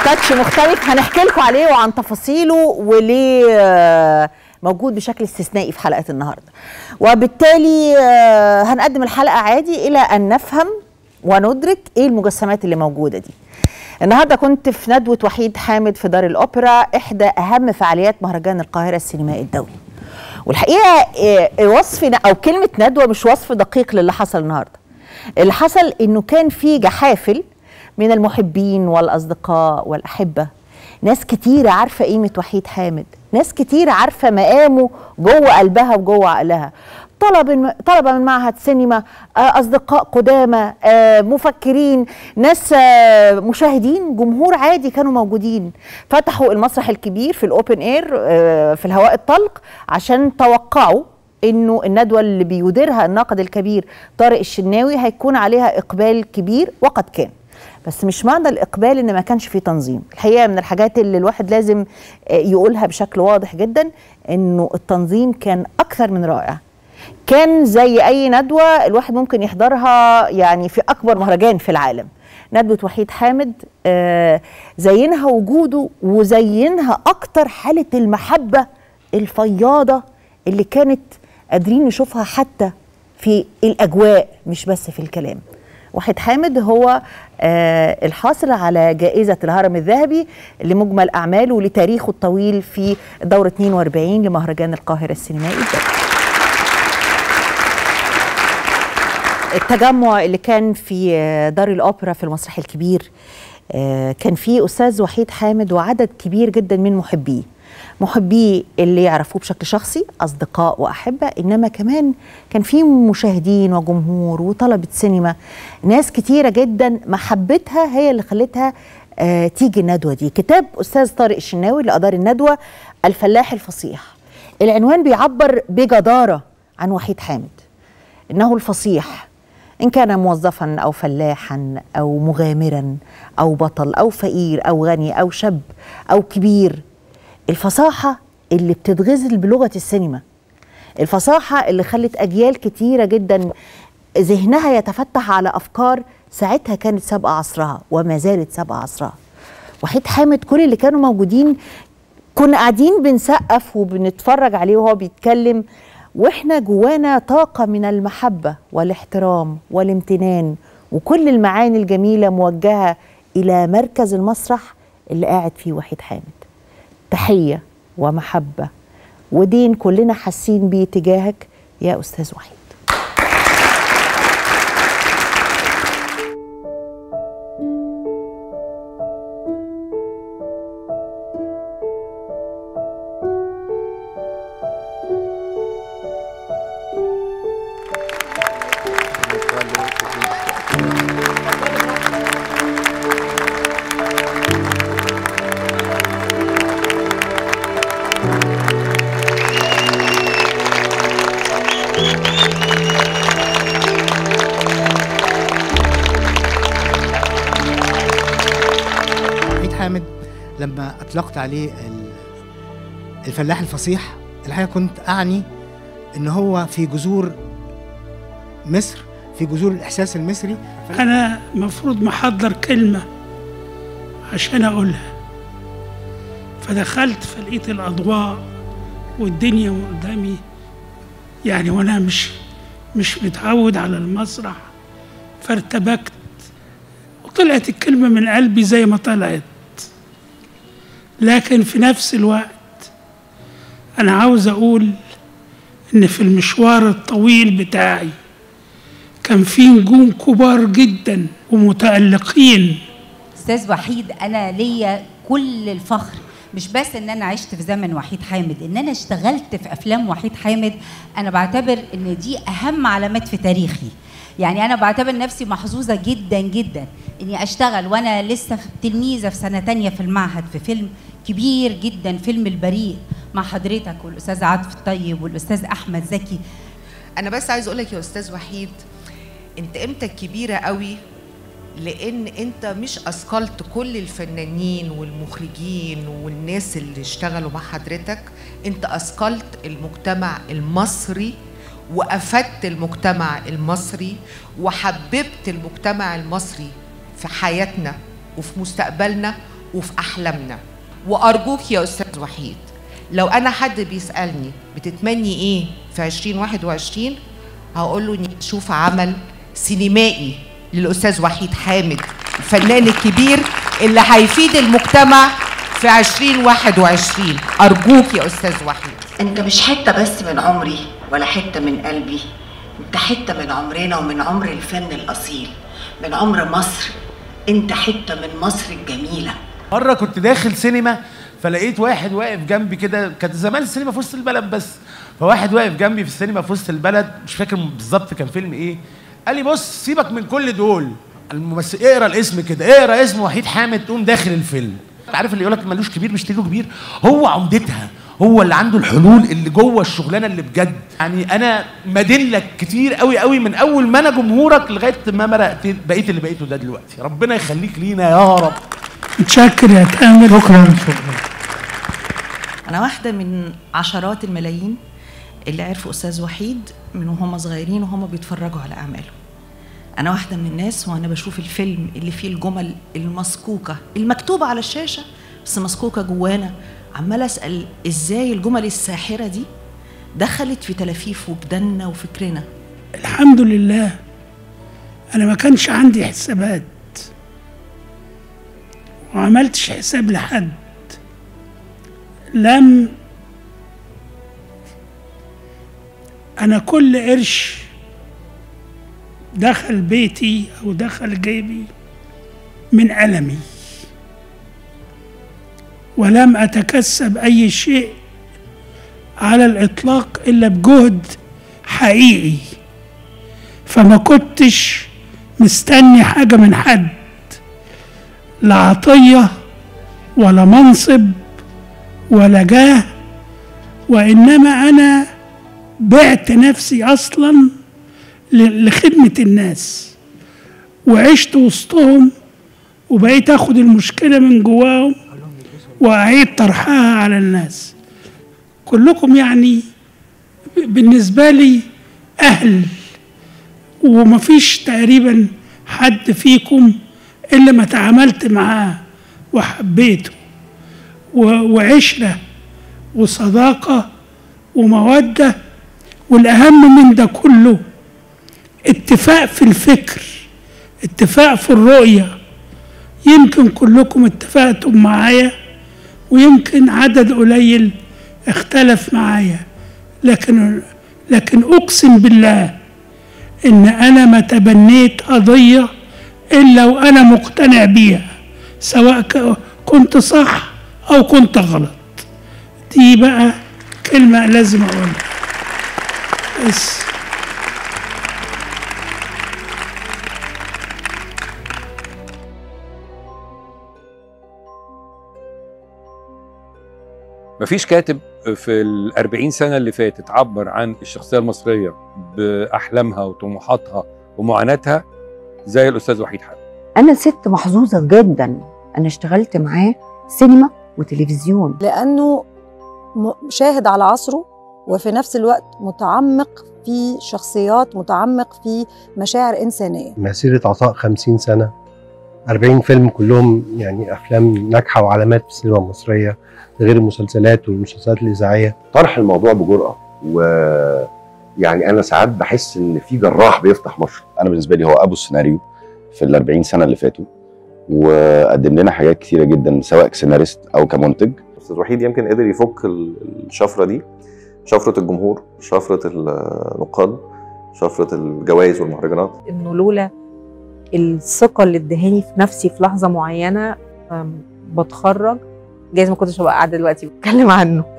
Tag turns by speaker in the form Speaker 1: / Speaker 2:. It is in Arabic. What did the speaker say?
Speaker 1: تاتش مختلف هنحكي لكم عليه وعن تفاصيله وليه موجود بشكل استثنائي في حلقة النهاردة. وبالتالي هنقدم الحلقة عادي إلى أن نفهم وندرك إيه المجسمات اللي موجودة دي. النهاردة كنت في ندوة وحيد حامد في دار الأوبرا، إحدى أهم فعاليات مهرجان القاهرة السينمائي الدولي. والحقيقة وصف أو كلمة ندوة مش وصف دقيق للي حصل النهاردة. اللي حصل إنه كان في جحافل من المحبين والأصدقاء والأحبة، ناس كتيرة عارفة قيمة وحيد حامد، ناس كتيرة عارفة مقامه جوه قلبها وجوه عقلها، طلبة من معهد سينما، أصدقاء قدامى، مفكرين، ناس مشاهدين، جمهور عادي كانوا موجودين. فتحوا المسرح الكبير في الأوبن إير في الهواء الطلق عشان توقعوا إنه الندوة اللي بيديرها الناقد الكبير طارق الشناوي هيكون عليها إقبال كبير، وقد كان. بس مش معنى الإقبال إن ما كانش فيه تنظيم. الحقيقة من الحاجات اللي الواحد لازم يقولها بشكل واضح جدا إنه التنظيم كان أكثر من رائع. كان زي أي ندوة الواحد ممكن يحضرها يعني في أكبر مهرجان في العالم. ندوة وحيد حامد زينها وجوده وزينها أكتر حالة المحبة الفياضة اللي كانت قادرين نشوفها حتى في الأجواء مش بس في الكلام. وحيد حامد هو الحاصل على جائزة الهرم الذهبي لمجمل أعماله ولتاريخه الطويل في دورة 42 لمهرجان القاهرة السينمائي الدولي. التجمع اللي كان في دار الأوبرا في المسرح الكبير كان فيه أستاذ وحيد حامد وعدد كبير جدا من محبيه اللي يعرفوه بشكل شخصي، أصدقاء وأحبة، إنما كمان كان في مشاهدين وجمهور وطلبة سينما، ناس كتيرة جدا محبتها هي اللي خلتها تيجي الندوة دي. كتاب أستاذ طارق الشناوي اللي أدار الندوة الفلاح الفصيح، العنوان بيعبر بجدارة عن وحيد حامد، إنه الفصيح، إن كان موظفا أو فلاحا أو مغامرا أو بطل أو فقير أو غني أو شاب أو كبير. الفصاحة اللي بتتغزل بلغة السينما، الفصاحة اللي خلت أجيال كتيرة جدا ذهنها يتفتح على أفكار ساعتها كانت سابقة عصرها وما زالت سابقة عصرها. وحيد حامد كل اللي كانوا موجودين كنا قاعدين بنسقف وبنتفرج عليه وهو بيتكلم، وإحنا جوانا طاقة من المحبة والاحترام والامتنان وكل المعاني الجميلة موجهة إلى مركز المسرح اللي قاعد فيه وحيد حامد. تحية ومحبة ودين كلنا حاسين بيه تجاهك يا أستاذ وحيد.
Speaker 2: لما أطلقت عليه الفلاح الفصيح، الحقيقة كنت أعني إن هو في جذور مصر، في جذور الإحساس المصري.
Speaker 3: أنا مفروض محضر كلمة عشان أقولها، فدخلت فلقيت الأضواء والدنيا قدامي يعني، وأنا مش متعود على المسرح، فارتبكت وطلعت الكلمة من قلبي زي ما طلعت. لكن في نفس الوقت أنا عاوز أقول إن في المشوار الطويل بتاعي كان في نجوم كبار جدا ومتألقين.
Speaker 4: أستاذ وحيد، أنا ليا كل الفخر، مش بس إن أنا عشت في زمن وحيد حامد، إن أنا اشتغلت في أفلام وحيد حامد. أنا بعتبر إن دي أهم علامات في تاريخي. يعني أنا بعتبر نفسي محظوظة جدا جدا إني أشتغل وأنا لسه تلميذة في سنة تانية في المعهد في فيلم كبير جدا، فيلم البريء، مع حضرتك والأستاذ عاطف الطيب والأستاذ أحمد زكي.
Speaker 5: أنا بس عايز أقولك يا أستاذ وحيد، أنت قيمتك كبيرة قوي، لأن أنت مش أثقلت كل الفنانين والمخرجين والناس اللي اشتغلوا مع حضرتك، أنت أثقلت المجتمع المصري وأفدت المجتمع المصري وحببت المجتمع المصري في حياتنا وفي مستقبلنا وفي أحلامنا. وأرجوك يا أستاذ وحيد، لو أنا حد بيسألني بتتمني إيه في 2021، هقول له إني أشوف عمل سينمائي للأستاذ وحيد حامد الفنان الكبير اللي هيفيد المجتمع في 2021. أرجوك يا أستاذ وحيد.
Speaker 6: أنت مش حتة بس من عمري ولا حتة من قلبي، أنت حتة من عمرنا ومن عمر الفن الأصيل، من عمر مصر. أنت حتة من مصر الجميلة.
Speaker 7: مرة كنت داخل سينما فلقيت واحد واقف جنبي كده، كانت زمان السينما في وسط البلد بس، فواحد واقف جنبي في السينما في وسط البلد، مش فاكر بالظبط كان فيلم ايه، قال لي بص سيبك من كل دول الممثل، اقرا الاسم كده، اقرا اسم وحيد حامد تقوم داخل الفيلم. عارف اللي يقول لك ملوش كبير مش له كبير، هو عمدتها، هو اللي عنده الحلول اللي جوه الشغلانه اللي بجد. يعني انا مدين لك كتير قوي قوي من اول ما انا جمهورك لغايه ما بقيت اللي بقيته ده دلوقتي. ربنا يخليك لينا يا رب.
Speaker 3: متشكر يا تامر.
Speaker 7: شكرا.
Speaker 8: أنا واحدة من عشرات الملايين اللي عرفوا أستاذ وحيد من وهم صغيرين وهم بيتفرجوا على أعماله. أنا واحدة من الناس وأنا بشوف الفيلم اللي فيه الجمل المسكوكة المكتوبة على الشاشة بس مسكوكة جوانا، عمالة أسأل إزاي الجمل الساحرة دي دخلت في تلافيف وجداننا وفكرنا.
Speaker 3: الحمد لله أنا ما كانش عندي حسابات وعملتش حساب لحد. أنا كل قرش دخل بيتي أو دخل جيبي من ألمي، ولم أتكسب أي شيء على الإطلاق إلا بجهد حقيقي، فما كنتش مستني حاجة من حد، لا عطية ولا منصب ولا جاه، وإنما أنا بعت نفسي أصلا لخدمة الناس، وعشت وسطهم وبقيت أخد المشكلة من جواهم وأعيد طرحها على الناس. كلكم يعني بالنسبة لي أهل، ومفيش تقريبا حد فيكم إلا ما تعاملت معاه وحبيته، وعشرة وصداقة ومودة، والأهم من ده كله اتفاق في الفكر، اتفاق في الرؤية. يمكن كلكم اتفقتم معايا ويمكن عدد قليل اختلف معايا، لكن أقسم بالله إن أنا ما تبنيت قضية إلا وأنا مقتنع بيها، سواء كنت صح أو كنت غلط. دي بقى كلمة لازم أقولها بس.
Speaker 9: مفيش كاتب في ال40 سنة اللي فاتت عبر عن الشخصية المصرية بأحلامها وطموحاتها ومعاناتها زي الأستاذ وحيد حامد.
Speaker 10: أنا ست محظوظة جدا، أنا اشتغلت معاه سينما وتلفزيون،
Speaker 11: لأنه شاهد على عصره وفي نفس الوقت متعمق في شخصيات، متعمق في مشاعر إنسانية.
Speaker 12: مسيرة عطاء 50 سنة، 40 فيلم كلهم يعني أفلام ناجحة وعلامات في السينما المصرية، غير المسلسلات والمسلسلات الإذاعية.
Speaker 13: طرح الموضوع بجرأة، ويعني أنا ساعات بحس إن في جراح بيفتح مشرط. أنا بالنسبة لي هو أبو السيناريو في ال40 سنة اللي فاتوا، وقدم لنا حاجات كتيرة جدا سواء كسيناريست أو كمنتج.
Speaker 14: أستاذ وحيد يمكن قدر يفك الشفرة دي، شفرة الجمهور، شفرة النقاد، شفرة الجوائز والمهرجانات.
Speaker 15: إنه لولا الثقة اللي ادهاني في نفسي في لحظة معينة بتخرج، جايز ما كنتش هبقى قاعدة دلوقتي بتكلم عنه.